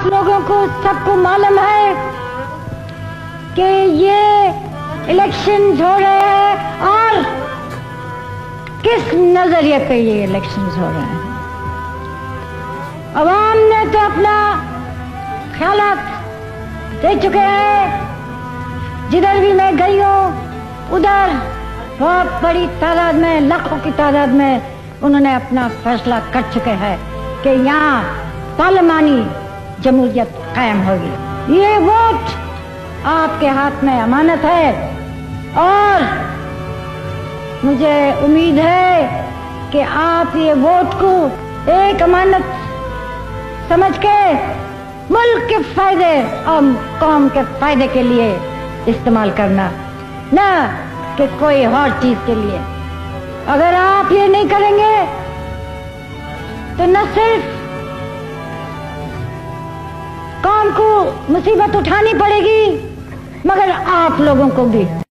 लोगों को सबको मालूम है कि ये इलेक्शंस हो रहे हैं और किस नजरिए पे ये इलेक्शंस हो रहे हैं। अवाम ने तो अपना ख्यालात दे चुके हैं। जिधर भी मैं गई हूँ उधर बहुत बड़ी तादाद में, लाखों की तादाद में उन्होंने अपना फैसला कर चुके हैं कि यहाँ पार्लिमानी जमहूरियत कायम होगी। ये वोट आपके हाथ में अमानत है और मुझे उम्मीद है कि आप ये वोट को एक अमानत समझ के मुल्क के फायदे और कौम के फायदे के लिए इस्तेमाल करना, ना कि कोई और चीज के लिए। अगर आप ये नहीं करेंगे तो न सिर्फ कौम को मुसीबत उठानी पड़ेगी मगर आप लोगों को भी।